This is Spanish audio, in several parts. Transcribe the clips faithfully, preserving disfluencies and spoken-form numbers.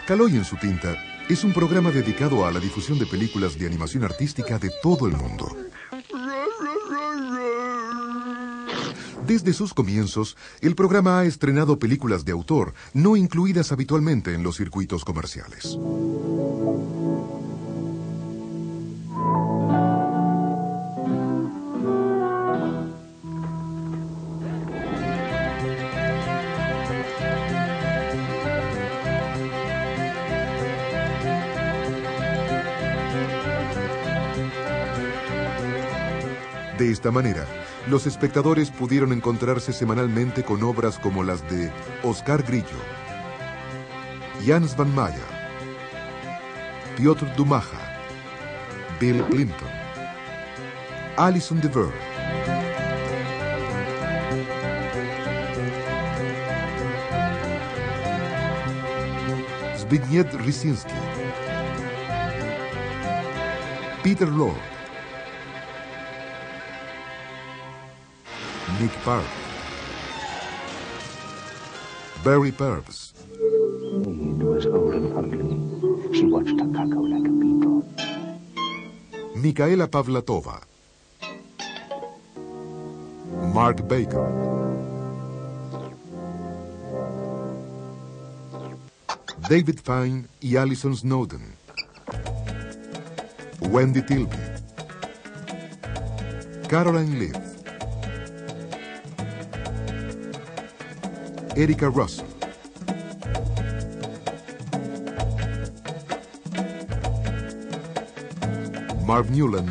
Caloi en su tinta es un programa dedicado a la difusión de películas de animación artística de todo el mundo. Desde sus comienzos, el programa ha estrenado películas de autor, no incluidas habitualmente en los circuitos comerciales. De esta manera, los espectadores pudieron encontrarse semanalmente con obras como las de Oscar Grillo, Jans van Mayer, Piotr Dumaja, Bill Clinton, Alison DeVere, Zbigniew Rysinski, Peter Lorre, Nick Park, Barry Purves, was old and ugly. She watched her cackle like a beetle. Micaela Pavlatova, Mark Baker, David Fine y Alison Snowden, Wendy Tilby, Caroline Leaf, Erica Russell, Marv Newland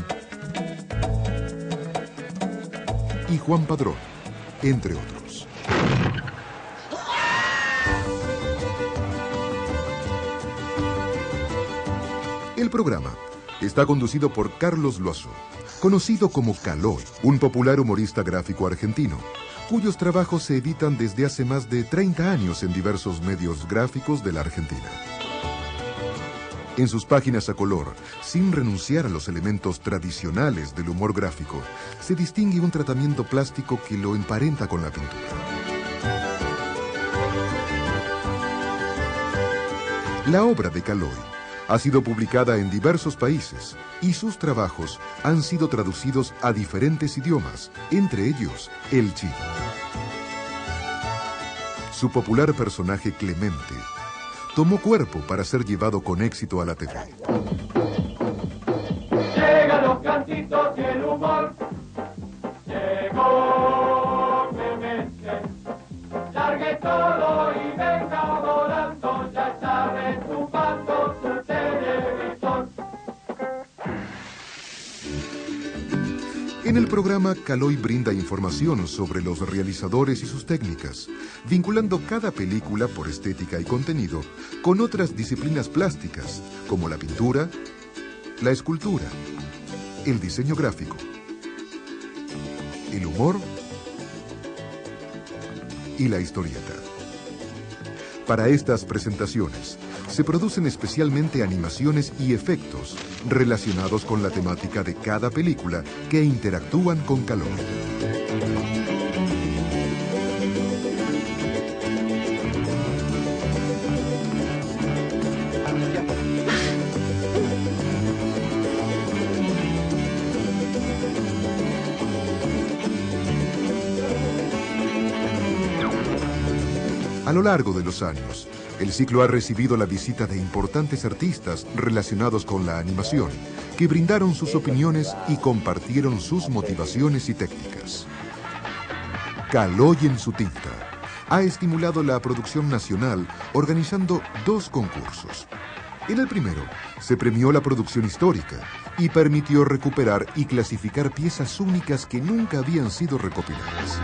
y Juan Padrón, entre otros. El programa está conducido por Carlos Loazó, conocido como Caloi, un popular humorista gráfico argentino, cuyos trabajos se editan desde hace más de treinta años en diversos medios gráficos de la Argentina. En sus páginas a color, sin renunciar a los elementos tradicionales del humor gráfico, se distingue un tratamiento plástico que lo emparenta con la pintura. La obra de Caloi ha sido publicada en diversos países y sus trabajos han sido traducidos a diferentes idiomas, entre ellos el chino. Su popular personaje Clemente tomó cuerpo para ser llevado con éxito a la T V. Llegan los cantitos y el humor. Llegó Clemente. Largue todo y venga volando. Ya está retumbando su televisor. En el programa, Caloi brinda información sobre los realizadores y sus técnicas, vinculando cada película por estética y contenido con otras disciplinas plásticas, como la pintura, la escultura, el diseño gráfico, el humor y la historieta. Para estas presentaciones, se producen especialmente animaciones y efectos relacionados con la temática de cada película que interactúan con Caloi. A lo largo de los años, el ciclo ha recibido la visita de importantes artistas relacionados con la animación, que brindaron sus opiniones y compartieron sus motivaciones y técnicas. Caloi en su tinta ha estimulado la producción nacional organizando dos concursos. En el primero, se premió la producción histórica y permitió recuperar y clasificar piezas únicas que nunca habían sido recopiladas.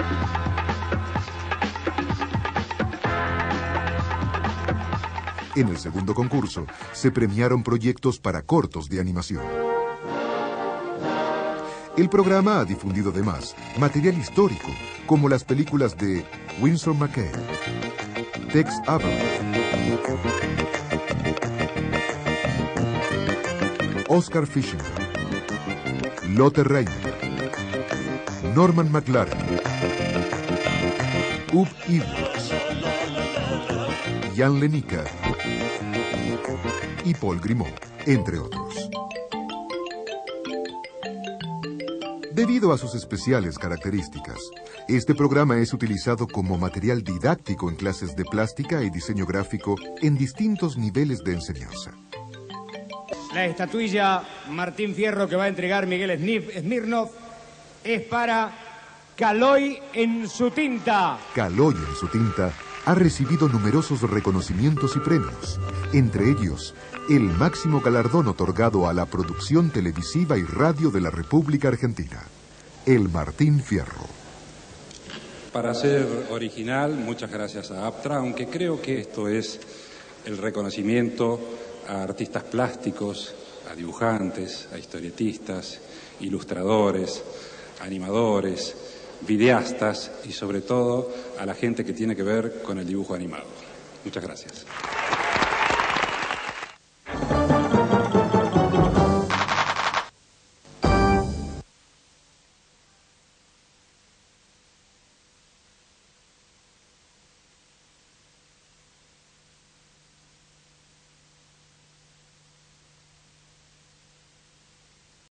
En el segundo concurso, se premiaron proyectos para cortos de animación. El programa ha difundido además material histórico, como las películas de Winsor McCay, Tex Avery, Oscar Fischer, Lotte Reiner, Norman McLaren, Ub Iwerks, Jan Lenica y Paul Grimaud, entre otros. Debido a sus especiales características, este programa es utilizado como material didáctico en clases de plástica y diseño gráfico en distintos niveles de enseñanza. La estatuilla Martín Fierro que va a entregar Miguel Smirnov es para Caloi en su tinta. Caloi en su tinta ha recibido numerosos reconocimientos y premios, entre ellos el máximo galardón otorgado a la producción televisiva y radio de la República Argentina, el Martín Fierro. Para ser original, muchas gracias a Aptra, aunque creo que esto es el reconocimiento a artistas plásticos, a dibujantes, a historietistas, ilustradores, animadores, videastas y sobre todo a la gente que tiene que ver con el dibujo animado. Muchas gracias.